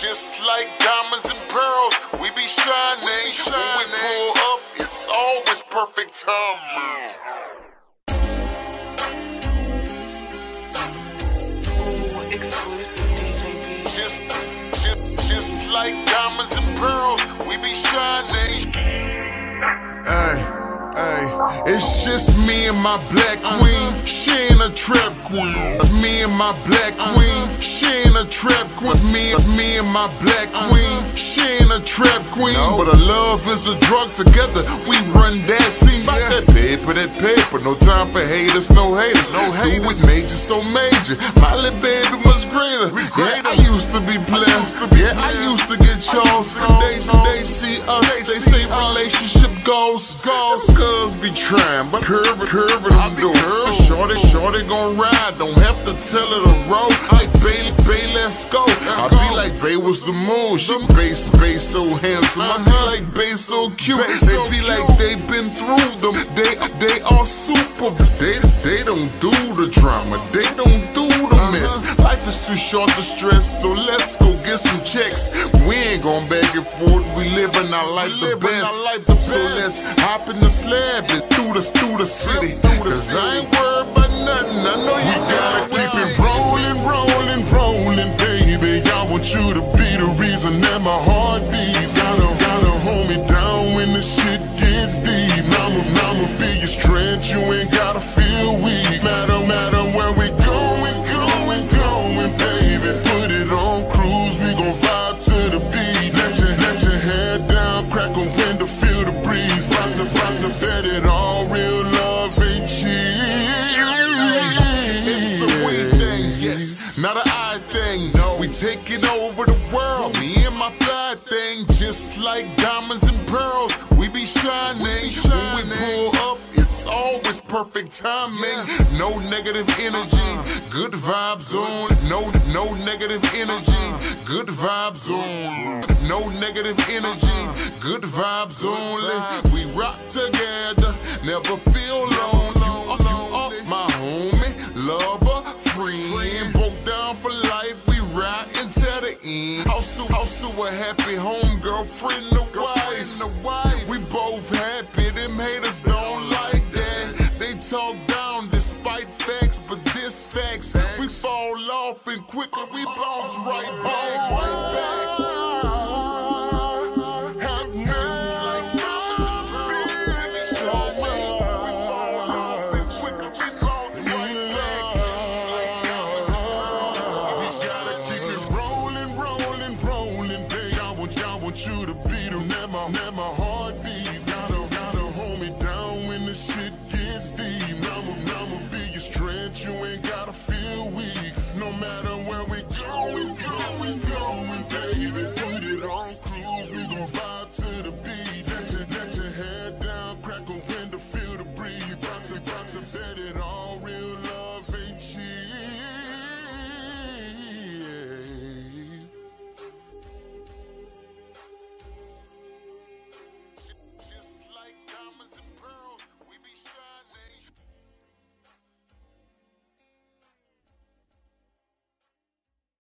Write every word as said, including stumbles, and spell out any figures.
Just like diamonds and pearls, we be shining. We shining. When we pull up, it's always perfect timing. Ooh, exclusive D J B. Just, just, just like diamonds and pearls, we be shining. Hey, hey, it's just me and my black queen. She ain't a trap queen. Me and my black queen. She ain't a trap queen. Me, me and my black queen. She ain't a trap queen. But her love is a drug. Together we run that scene. About that paper, that paper. No time for haters, no haters. No haters. Do it major, so major. My little baby was greater. Yeah, I used to be blessed. Yeah, I used to get chosen. They, they see us. They say relationship goals. Goals. Cuz be trying, but curving, curving, I'm doing. Shorty, shorty gon' ride. Don't have to tell her to roll. Like Bay, Bay, let's go. I be like Bay was the moon. She Bay, Bay so handsome. I be like Bay so cute. They be like they been through them. They, they are super. They, they don't do the drama. They don't do the mess. Life is too short to stress, so let's go get some checks. We ain't gon' beg it for it. We living our life the best. So let's hop in the slab and through the through the city. Cause I ain't worried about nothing. I know you gotta keep it rolling, rolling, rolling, baby. I want you to be the reason that my heart beats. Gotta, gotta hold me down when the shit gets deep. I'ma, I'ma be your strength. You ain't gotta feel weak. Matter, matter where we going, going, going, baby. Put it on cruise. We gon' vibe to the beat. Let your, let your head down, crack a window, feel the breeze. Lots of, lots of bet it all. Real love ain't cheap. It's a we thing, yes, not an I thing. No, we taking over the world. Me and my fly thing, just like diamonds and pearls. We be shining. When we pull up, it's always perfect timing. No negative energy, good vibes on. No, no negative energy, good vibes on. No negative energy, good vibes only. We rock together, never feel alone. You, you are my homie, lover, friend. Broke down for life, we ride until the end. Also, also a happy home, girlfriend, the wife, the wife. We both happy, them haters don't like that. They talk down despite facts, but this facts. We fall off and quickly we bounce right back, right back. You to beat them, let my, let my heart beats. Gotta, gotta hold me down when the shit gets deep. I'ma, I'ma be your strength, you ain't gotta feel weak. No matter